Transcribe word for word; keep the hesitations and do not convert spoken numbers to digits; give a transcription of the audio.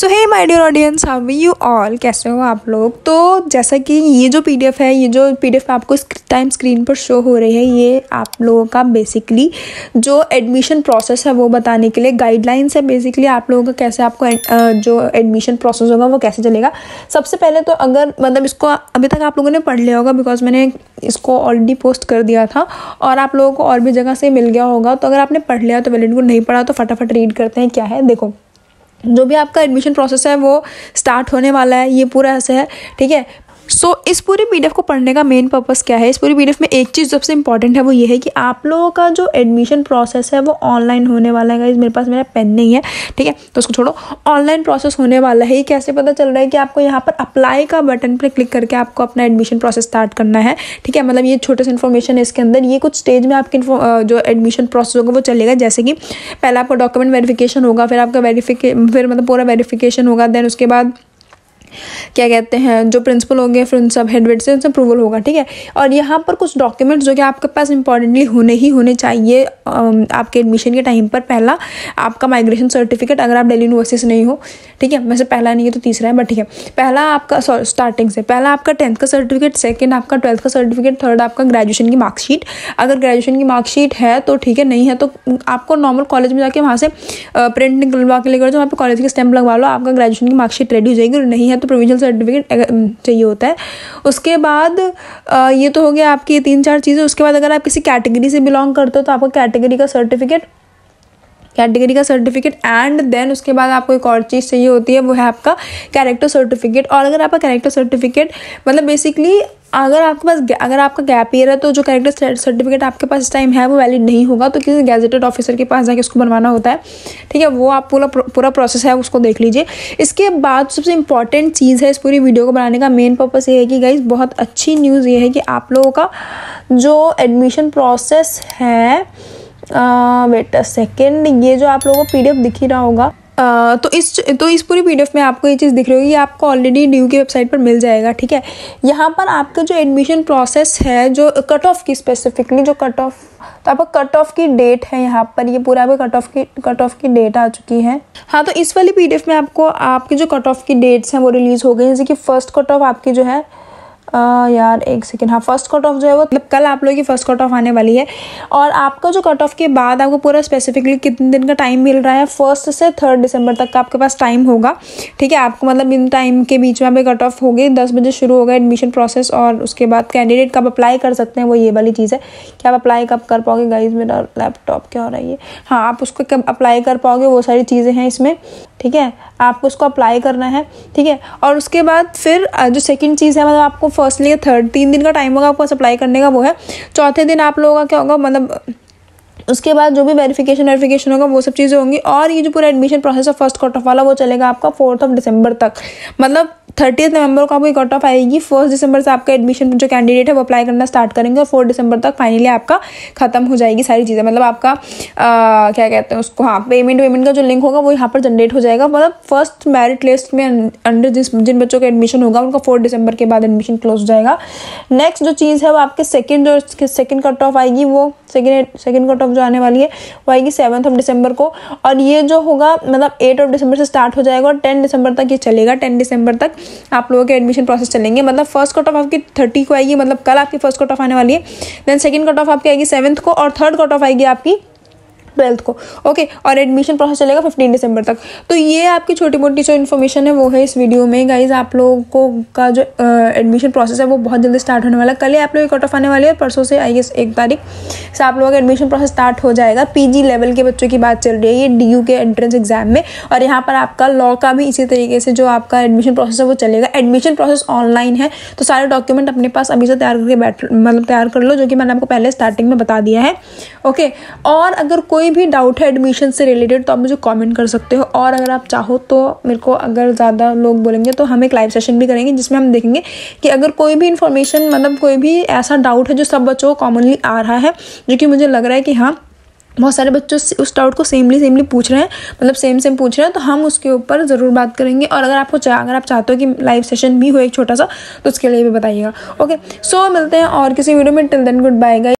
So hey my dear audience, how are you all, कैसे हो आप लोग। तो जैसा कि ये जो पीडीएफ है, ये जो पीडीएफ आपको टाइम स्क्रीन पर शो हो रही है, ये आप लोगों का बेसिकली जो एडमिशन प्रोसेस है वो बताने के लिए गाइडलाइंस है। बेसिकली आप लोगों का कैसे आपको जो एडमिशन प्रोसेस होगा वो कैसे चलेगा। सबसे पहले तो अगर मतलब इसको अभी तक आप लोगों ने पढ़ लिया होगा, बिकॉज मैंने इसको ऑलरेडी पोस्ट कर दिया था और आप लोगों को और भी जगह से मिल गया होगा। तो अगर आपने पढ़ लिया तो वेल एंड गुड, नहीं पढ़ा तो फटाफट रीड करते हैं क्या है। देखो, जो भी आपका एडमिशन प्रोसेस है वो स्टार्ट होने वाला है, ये पूरा ऐसे है, ठीक है। सो so, इस पूरी पीडीएफ को पढ़ने का मेन पर्पस क्या है। इस पूरी पीडीएफ में एक चीज़ सबसे इंपॉर्टेंट है, वो ये है कि आप लोगों का जो एडमिशन प्रोसेस है वो ऑनलाइन होने वाला है। मेरे पास मेरा पेन नहीं है, ठीक है, तो उसको छोड़ो। ऑनलाइन प्रोसेस होने वाला है। ये कैसे पता चल रहा है कि आपको यहाँ पर अप्लाई का बटन पर क्लिक करके आपको अपना एडमिशन प्रोसेस स्टार्ट करना है, ठीक है। मतलब ये छोटे से इन्फॉर्मेशन है इसके अंदर। ये कुछ स्टेज में आपके जो एडमिशन प्रोसेस होगा वो चलेगा। जैसे कि पहले आपका डॉक्यूमेंट वेरिफिकेशन होगा, फिर आपका वेरिफिके फिर मतलब पूरा वेरिफिकेशन होगा, देन उसके बाद क्या कहते हैं जो प्रिंसिपल होंगे, फिर उन सब हेड वेड से उनसे अप्रूवल होगा, ठीक है। और यहाँ पर कुछ डॉक्यूमेंट्स जो कि आपके पास इंपॉर्टेंटली होने ही होने चाहिए आपके एडमिशन के टाइम पर। पहला आपका माइग्रेशन सर्टिफिकेट, अगर आप दिल्ली यूनिवर्सिटी से नहीं हो, ठीक है। वैसे पहला नहीं है तो तीसरा है, बट ठीक है। पहला आपका स्टार्टिंग से पहला आपका टेंथ का सर्टिफिकेट, सेकेंड आपका ट्वेल्थ का सर्टिफिकेट, थर्ड आपका ग्रेजुएशन की मार्कशीट। अगर ग्रेजुएशन की मार्कशीट है तो ठीक है, नहीं है तो आपको नॉर्मल कॉलेज में जाके वहाँ से प्रिंट निकलवा के लेकर जाओ, वहाँ पर कॉलेज की स्टैंप लगवा लो, आपका ग्रेजुएशन की मार्कशीट रेडी हो जाएगी। और नहीं है तो प्रोविजनल सर्टिफिकेट चाहिए होता है। उसके बाद ये तो हो गया आपकी तीन चार चीज़ें। उसके बाद अगर आप किसी कैटेगरी से बिलोंग करते हो तो आपको कैटेगरी का सर्टिफिकेट कैटेगरी का सर्टिफिकेट एंड देन उसके बाद आपको एक और चीज़ चाहिए होती है, वो है आपका कैरेक्टर सर्टिफिकेट। और अगर आपका कैरेक्टर सर्टिफिकेट मतलब बेसिकली अगर आपके पास अगर आपका गैप ईयर है तो जो कैरेक्टर सर्टिफिकेट आपके पास इस टाइम है वो वैलिड नहीं होगा, तो किसी गैजेटेड ऑफिसर के पास जाके उसको बनवाना होता है, ठीक है। वो आप पूरा पूरा प्रोसेस है उसको देख लीजिए। इसके बाद सबसे इंपॉर्टेंट चीज़ है इस पूरी वीडियो को बनाने का मेन पर्पस ये है कि गाइस बहुत अच्छी न्यूज़ ये है कि आप लोगों का जो एडमिशन प्रोसेस है, वेट अ सेकेंड, ये जो आप लोगों को पीडीएफ दिख ही रहा होगा, Uh, तो इस तो इस पूरी पीडीएफ में आपको ये चीज़ दिख रही होगी, ये आपको ऑलरेडी ड्यू की वेबसाइट पर मिल जाएगा, ठीक है। यहाँ पर आपका जो एडमिशन प्रोसेस है, जो कट ऑफ की स्पेसिफिकली जो कट ऑफ तो आपका कट ऑफ की डेट है यहाँ पर, ये पूरा आपको कट ऑफ की कट ऑफ की डेट आ चुकी है। हाँ, तो इस वाली पीडीएफ में आपको आपकी जो कट ऑफ की डेट्स हैं वो रिलीज़ हो गई। जैसे कि फर्स्ट कट ऑफ आपकी जो है Uh, यार एक सेकेंड, हाँ फर्स्ट कट ऑफ जो है वो मतलब कल आप लोगों की फर्स्ट कट ऑफ आने वाली है। और आपका जो कट ऑफ के बाद आपको पूरा स्पेसिफिकली कितने दिन का टाइम मिल रहा है, फर्स्ट से थर्ड दिसंबर तक का आपके पास टाइम होगा, ठीक है। आपको मतलब इन टाइम के बीच में आप कट ऑफ हो गई, दस बजे शुरू होगा एडमिशन प्रोसेस। और उसके बाद कैंडिडेट कब अप्लाई कर सकते हैं वो ये वाली चीज़ है कि आप अप्लाई कब कर पाओगे। गाइज मेरा लैपटॉप क्या हो रहा है ये, हाँ आप उसको कब अप्लाई कर पाओगे वो सारी चीज़ें हैं इसमें, ठीक है। आपको उसको अप्लाई करना है, ठीक है। और उसके बाद फिर जो सेकंड चीज़ है, मतलब आपको फर्स्टली या थर्ड तीन दिन का टाइम होगा आपको अप्लाई करने का, वो है। चौथे दिन आप लोगों का क्या होगा, मतलब उसके बाद जो भी वेरिफिकेशन वेरिफिकेशन होगा वो सब चीज़ें होंगी। और ये जो पूरा एडमिशन प्रोसेस है फर्स्ट कट ऑफ वाला वो चलेगा आपका फोर्थ ऑफ दिसंबर तक। मतलब थर्टियथ नवंबर को आपकी कट ऑफ आएगी, फर्स्ट दिसंबर से आपका एडमिशन जो कैंडिडेट है वो अप्लाई करना स्टार्ट करेंगे और फोर्थ दिसंबर तक फाइनली आपका खत्म हो जाएगी सारी चीज़ें। मतलब आपका आ, क्या कहते हैं उसको, हाँ पेमेंट वेमेंट का जो लिंक होगा वो यहाँ पर जनरेट हो जाएगा। मतलब फर्स्ट मेरिट लिस्ट में अंडर जिस जिन बच्चों का एडमिशन होगा उनका फोर्थ दिसंबर के बाद एडमिशन क्लोज हो जाएगा। नेक्स्ट जो चीज़ है वो आपके सेकेंड जो सेकेंड कट ऑफ आएगी, वो सेकेंड सेकेंड कट ऑफ जो आने वाली है वो आएगी सेवन्थ ऑफ दिसंबर को। और ये जो होगा मतलब एट ऑफ दिसंबर से स्टार्ट हो जाएगा और टेन दिसंबर तक ये चलेगा। टेन दिसंबर तक आप लोगों के एडमिशन प्रोसेस चलेंगे। मतलब फर्स्ट कट ऑफ आपकी थर्टी को आएगी, मतलब कल आपकी फर्स्ट कट ऑफ आने वाली है। देन सेकंड कट ऑफ आपकी आएगी सेवन्थ को और थर्ड कट ऑफ आएगी आपकी ट्वेल्थ को, ओके। और एडमिशन प्रोसेस चलेगा फिफ्टीन दिसंबर तक। तो ये आपकी छोटी मोटी जो इन्फॉर्मेशन है वो है इस वीडियो में। गाइज आप लोगों को का जो एडमिशन प्रोसेस है वो बहुत जल्दी स्टार्ट होने वाला है। कल ही आप लोगों की कट ऑफ आने वाली है, परसों से आई गेस एक तारीख से आप लोगों का एडमिशन प्रोसेस स्टार्ट हो जाएगा। पीजी लेवल के बच्चों की बात चल रही है ये डीयू के एंट्रेंस एग्जाम में। और यहाँ पर आपका लॉ का भी इसी तरीके से जो आपका एडमिशन प्रोसेस है वो चलेगा। एडमिशन प्रोसेस ऑनलाइन है तो सारे डॉक्यूमेंट अपने पास अभी से तैयार करके बैठ मतलब तैयार कर लो, जो कि मैंने आपको पहले स्टार्टिंग में बता दिया है, ओके। और अगर कोई भी डाउट है एडमिशन से रिलेटेड तो आप मुझे कमेंट कर सकते हो। और अगर आप चाहो तो मेरे को अगर ज़्यादा लोग बोलेंगे तो हम एक लाइव सेशन भी करेंगे जिसमें हम देखेंगे कि अगर कोई भी इन्फॉर्मेशन मतलब कोई भी ऐसा डाउट है जो सब बच्चों को कॉमनली आ रहा है, जो कि मुझे लग रहा है कि हाँ बहुत सारे बच्चों उस डाउट को सेमली सेमली पूछ रहे हैं, मतलब सेम सेम पूछ रहे हैं, तो हम उसके ऊपर ज़रूर बात करेंगे। और अगर आपको चाह अगर आप चाहते हो कि लाइव सेशन भी हो एक छोटा सा तो उसके लिए भी बताइएगा, ओके। सो मिलते हैं और किसी वीडियो में। Till then good bye guys.